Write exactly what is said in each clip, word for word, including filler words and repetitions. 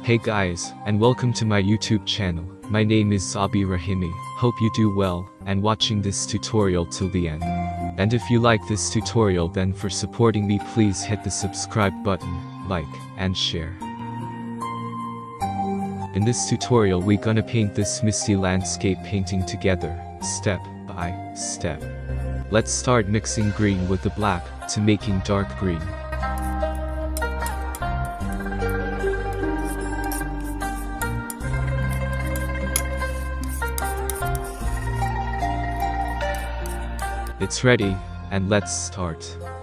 Hey guys, and welcome to my YouTube channel. My name is Sabi Rahimi. Hope you do well, and watching this tutorial till the end. And if you like this tutorial, then for supporting me, please hit the subscribe button, like, and share. In this tutorial we gonna paint this misty landscape painting together, step by step. Let's start mixing green with the black, to making dark green. It's ready, and let's start.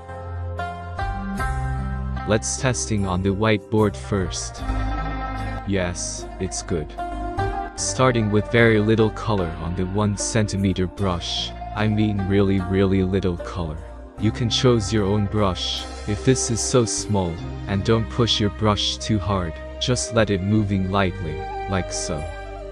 Let's testing on the whiteboard first. Yes, it's good. Starting with very little color on the one centimeter brush. I mean really really little color. You can choose your own brush, if this is so small, and don't push your brush too hard, just let it moving lightly, like so.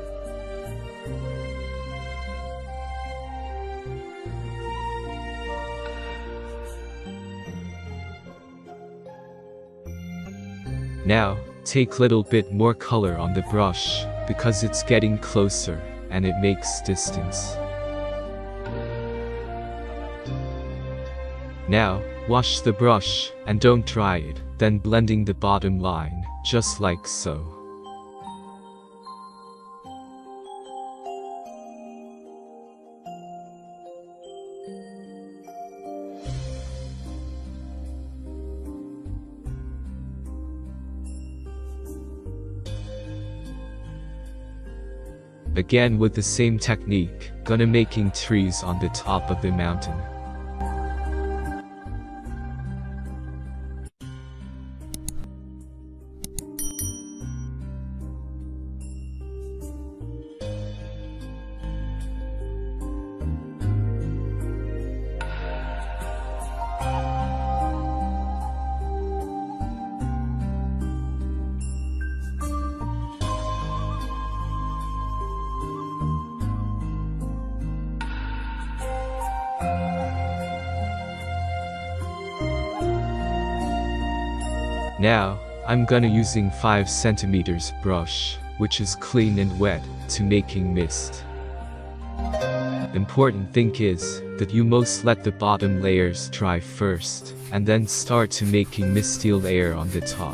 Now, take little bit more color on the brush, because it's getting closer, and it makes distance. Now, wash the brush, and don't dry it, then blending the bottom line, just like so. Again with the same technique, gonna making trees on the top of the mountain. Now, I'm gonna using five centimeters brush, which is clean and wet, to making mist. Important thing is, that you must let the bottom layers dry first, and then start to making misty layer on the top.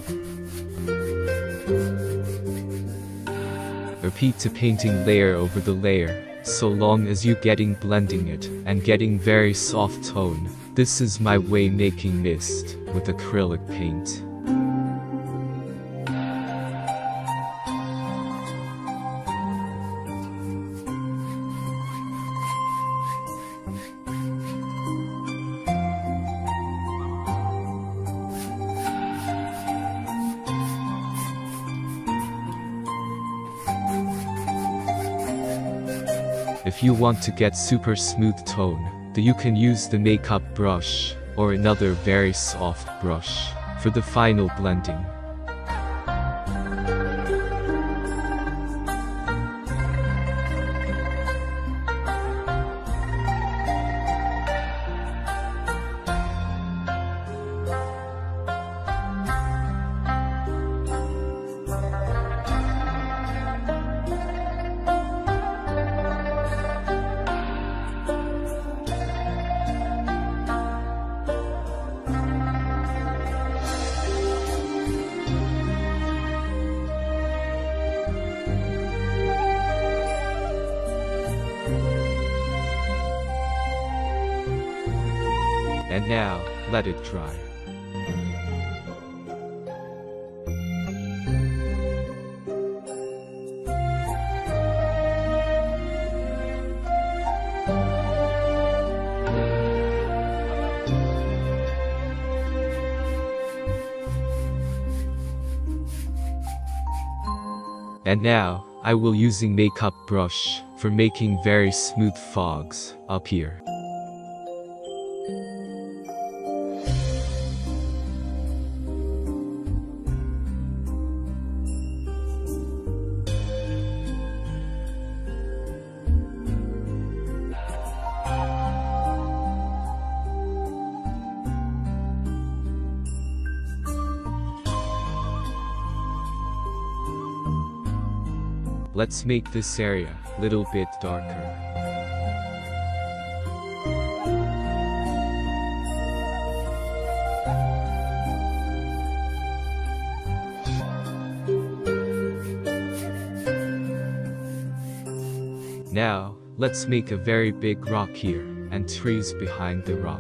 Repeat to painting layer over the layer, so long as you getting blending it, and getting very soft tone. This is my way making mist, with acrylic paint. If you want to get super smooth tone, then you can use the makeup brush, or another very soft brush, for the final blending. And now, let it dry. And now, I will using makeup brush, for making very smooth fogs, up here. let's make this area little bit darker. Now, let's make a very big rock here, and trees behind the rock.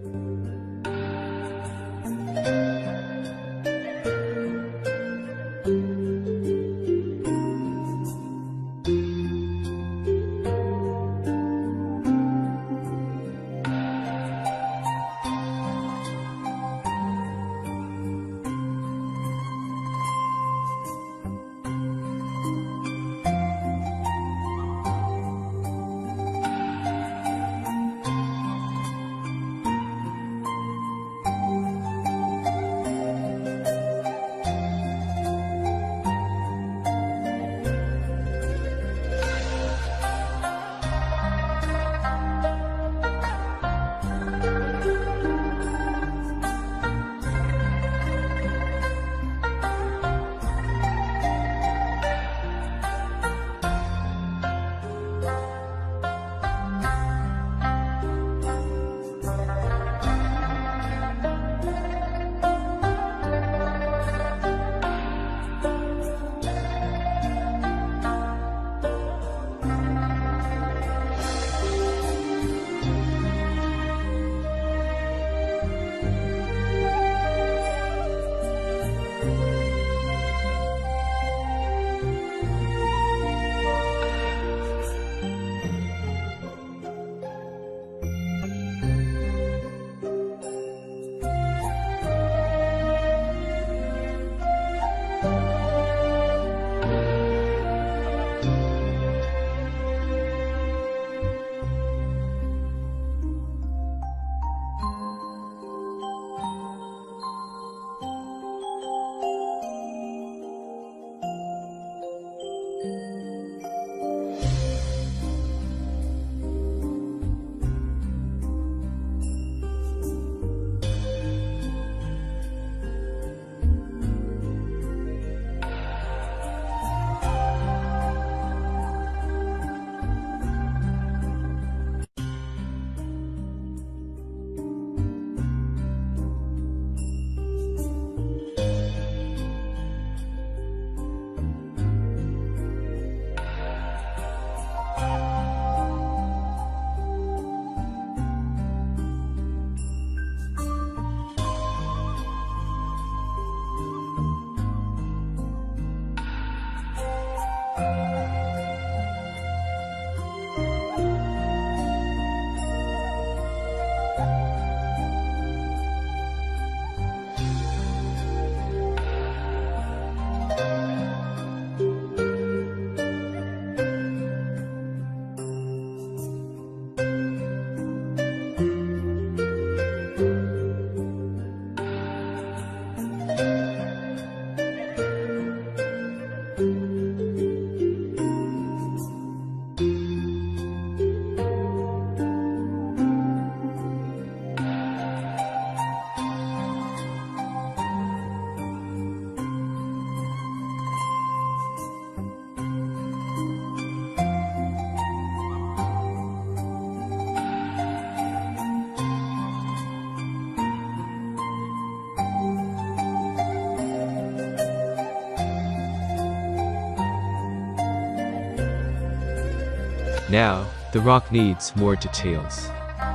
Now, the rock needs more details.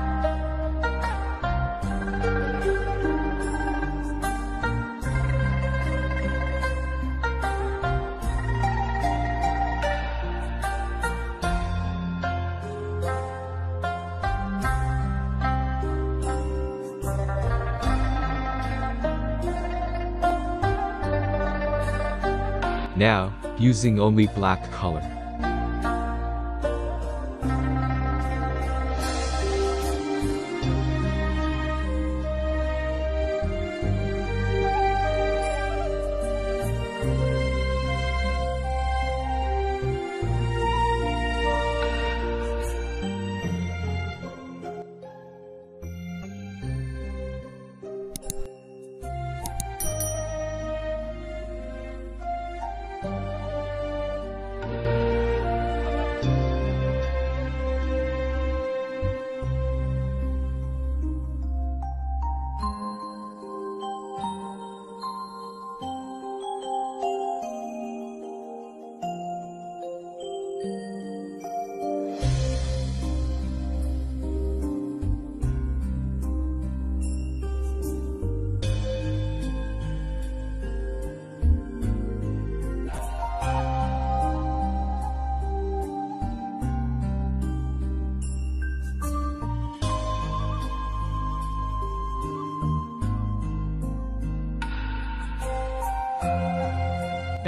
Now, using only black color.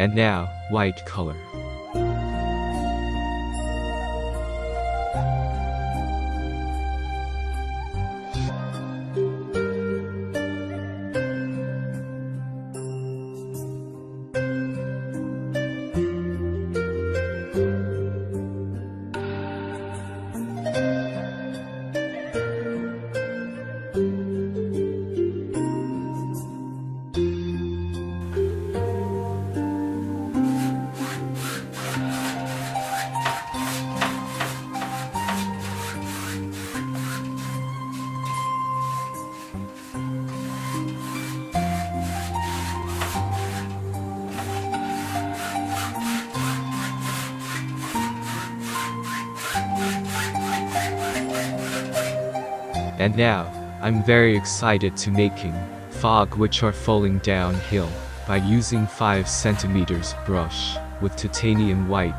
And now, white color. And now, I'm very excited to making fog which are falling downhill by using five centimeters brush with titanium white.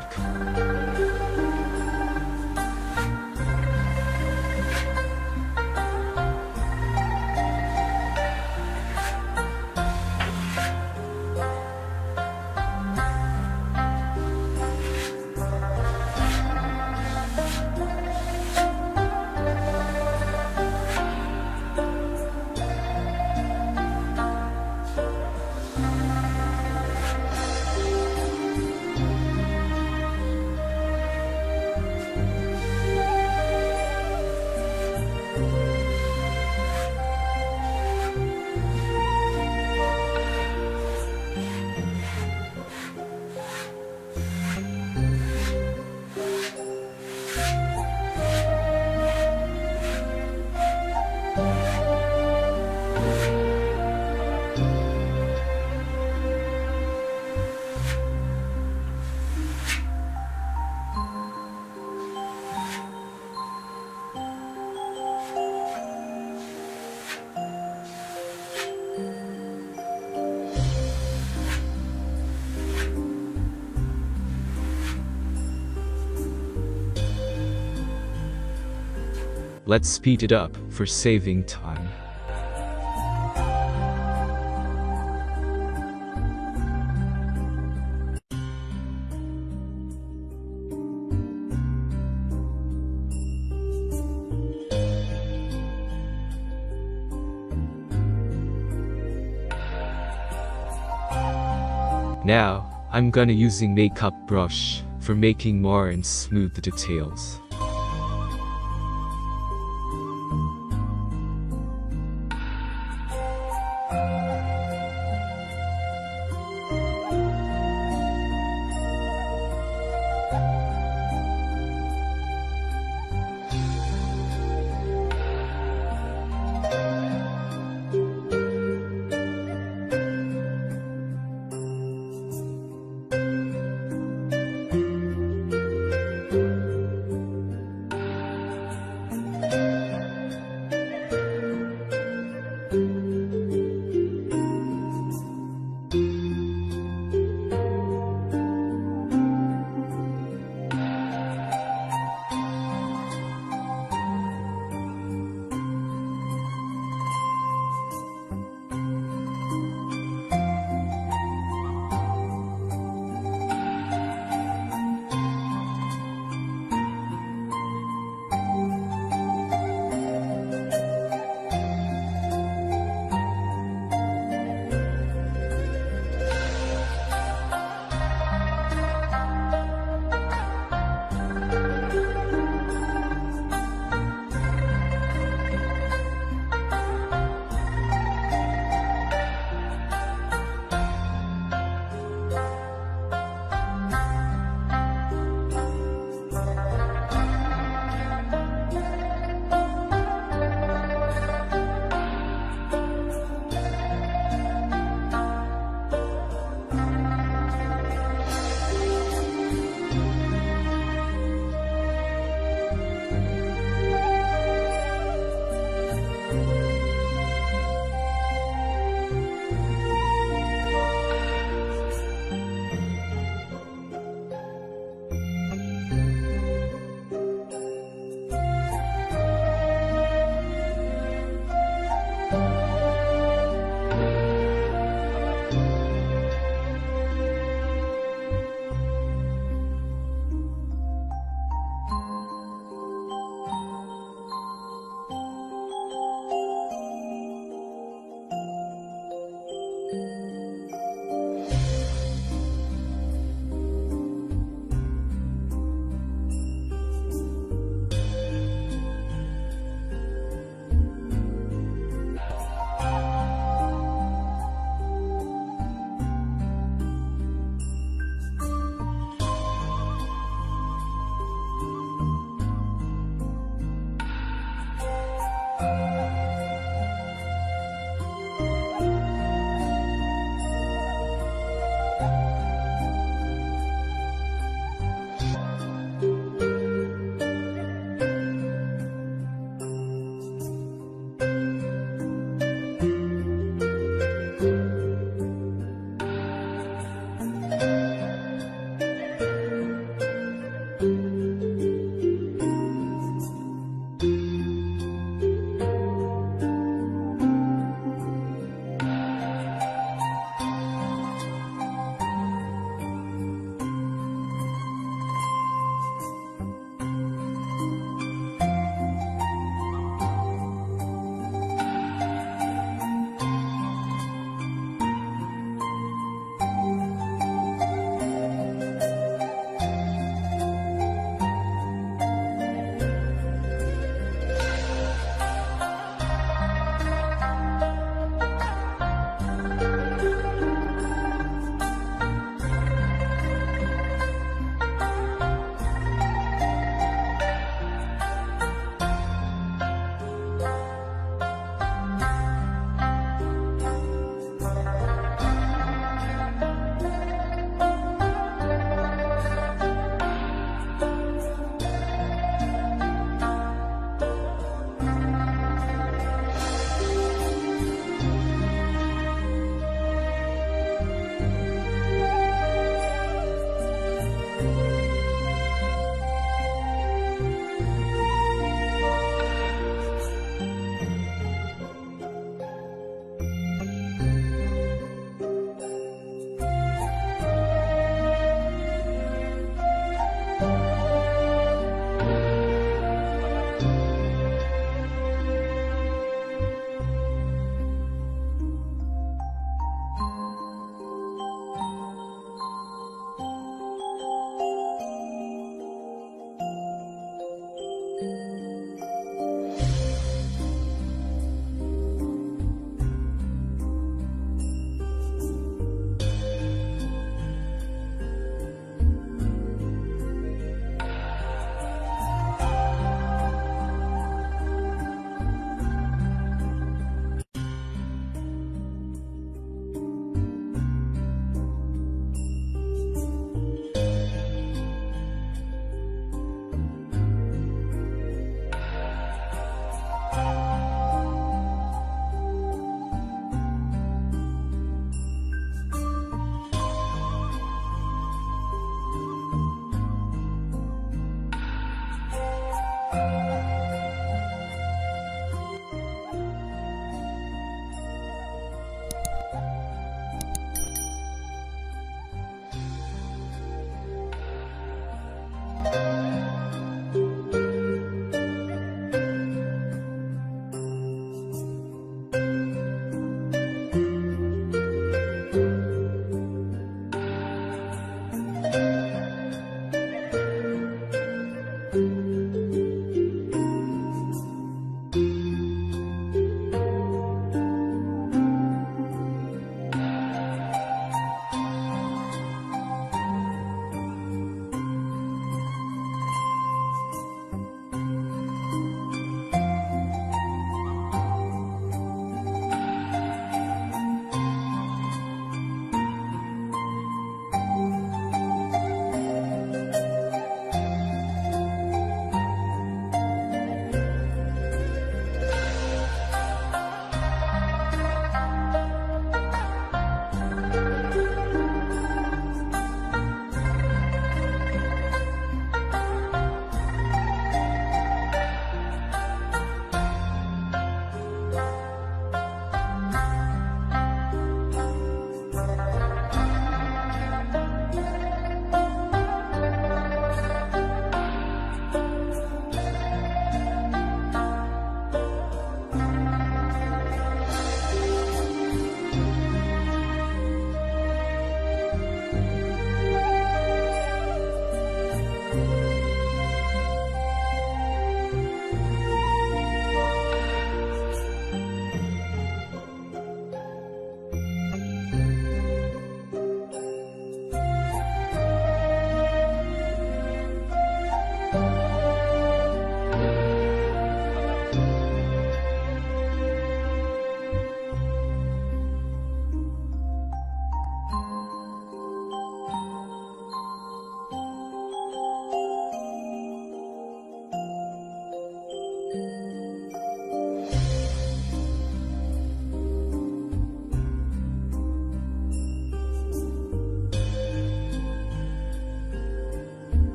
Let's speed it up for saving time. Now, I'm gonna using makeup brush for making more and smooth the details.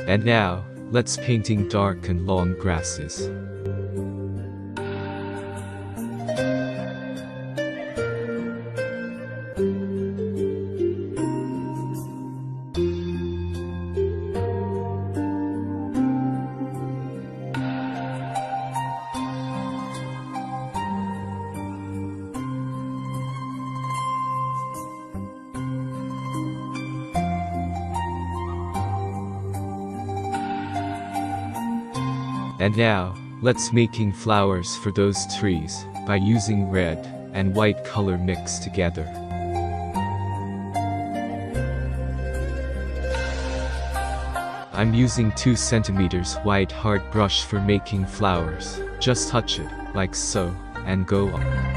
And now, let's painting dark and long grasses. And now, let's making flowers for those trees, by using red and white color mixed together. I'm using two centimeters white hard brush for making flowers. Just touch it, like so, and go on.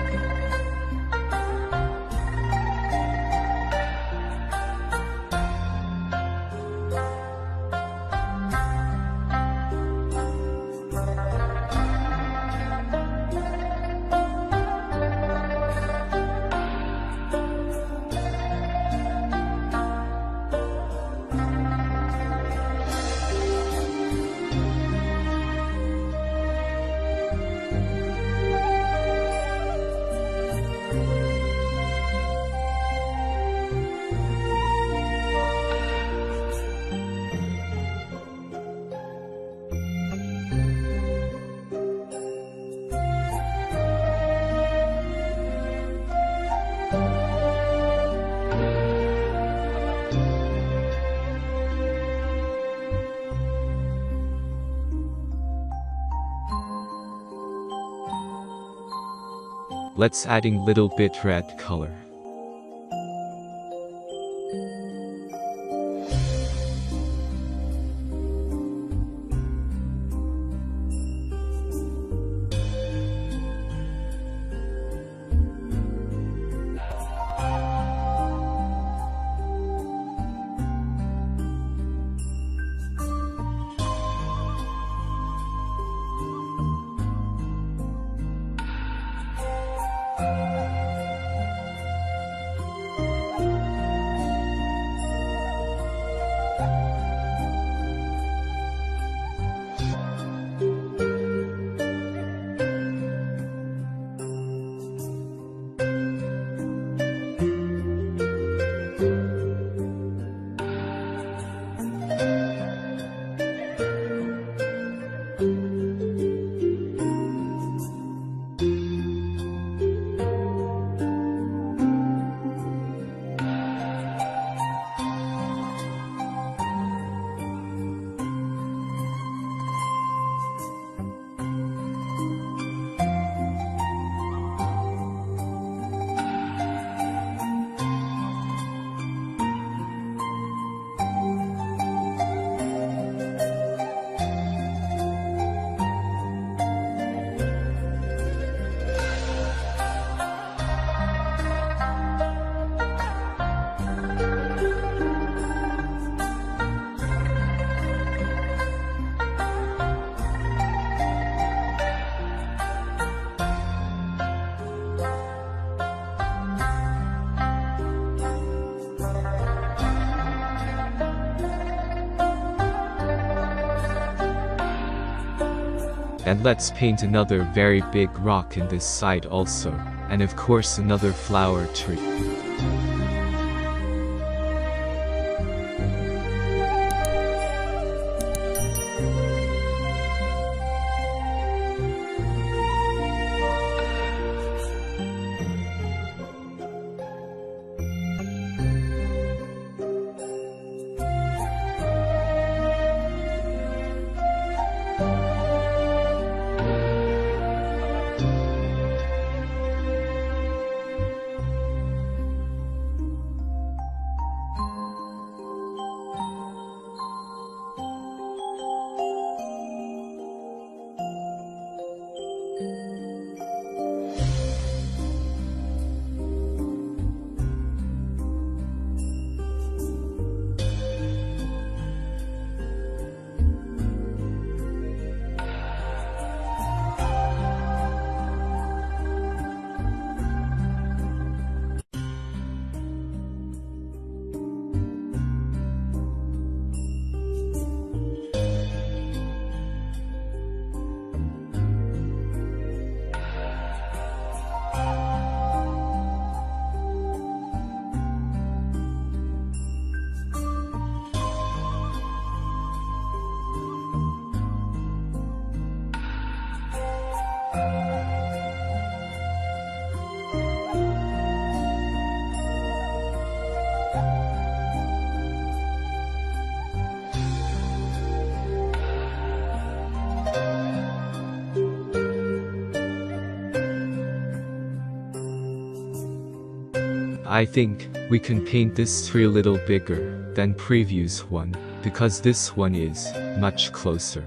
Let's adding little bit red color. And let's paint another very big rock in this side also, and of course another flower tree. I think we can paint this tree a little bigger than previous one, because this one is much closer.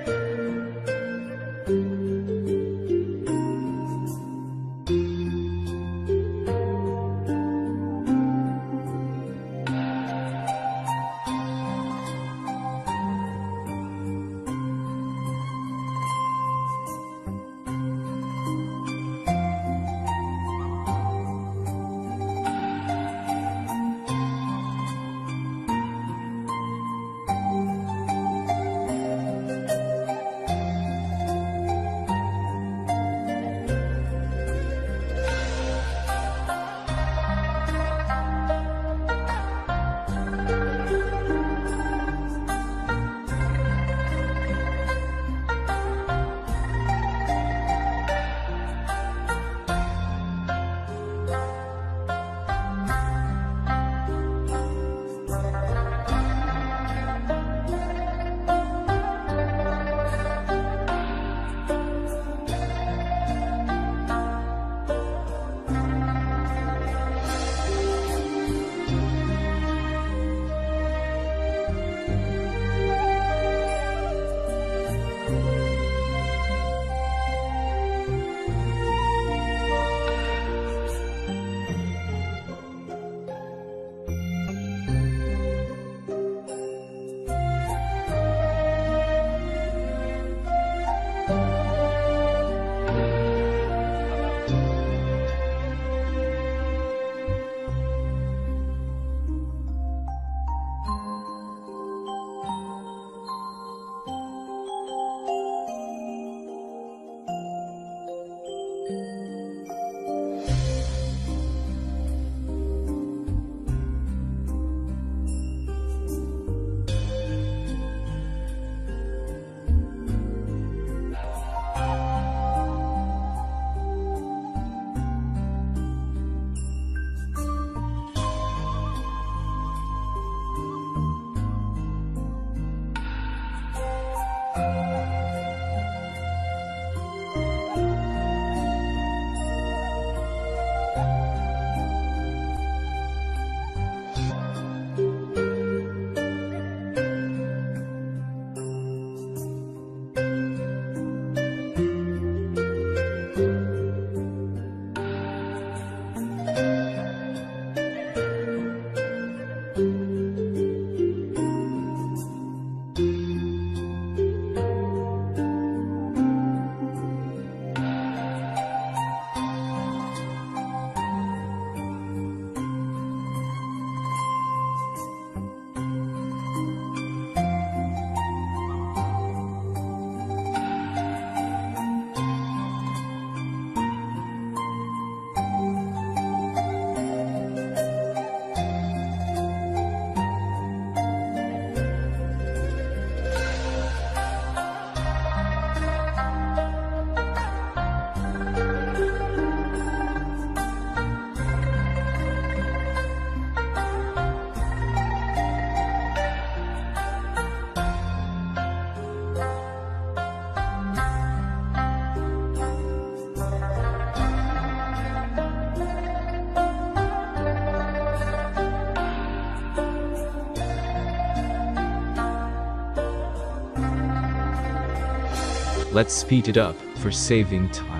Let's speed it up for saving time.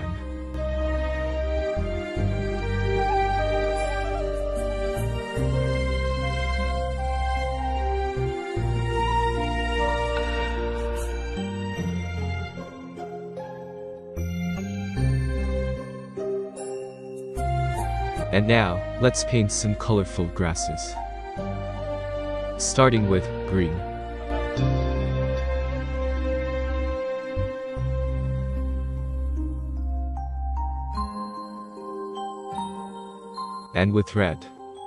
And now, let's paint some colorful grasses. Starting with green. And with red.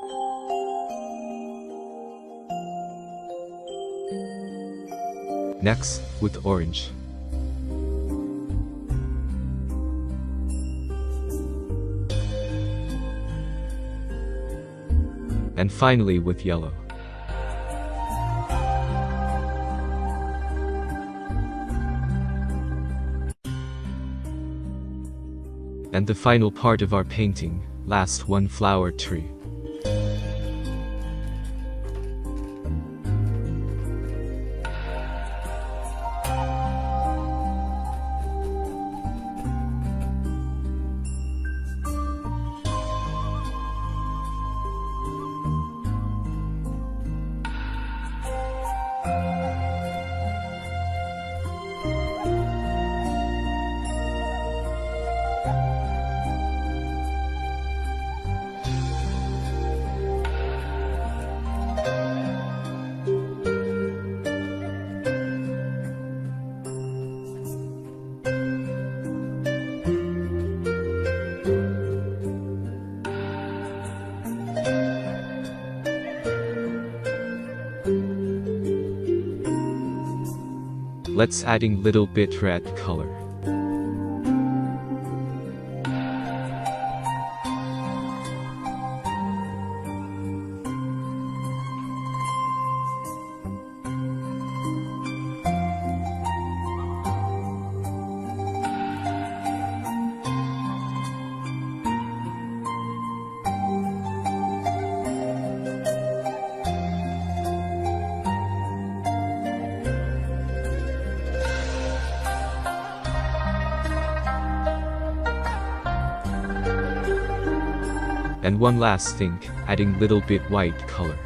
Next, with orange. And finally with yellow. And the final part of our painting, last one flower tree. Let's adding little bit red color. And one last thing, adding little bit white color.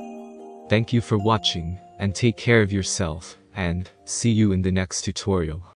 Thank you for watching, and take care of yourself, and see you in the next tutorial.